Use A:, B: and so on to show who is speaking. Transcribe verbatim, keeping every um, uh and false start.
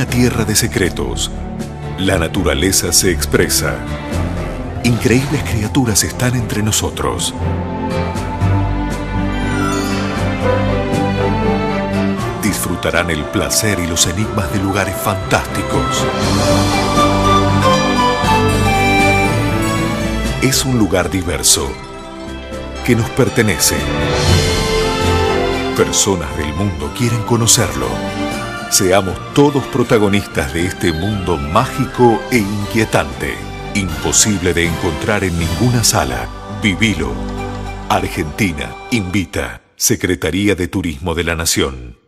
A: una tierra de secretos. La naturaleza se expresa. Increíbles criaturas están entre nosotros. Disfrutarán el placer y los enigmas de lugares fantásticos. Es un lugar diverso que nos pertenece. Personas del mundo quieren conocerlo. Seamos todos protagonistas de este mundo mágico e inquietante. Imposible de encontrar en ninguna sala. Vivilo. Argentina invita. Secretaría de Turismo de la Nación.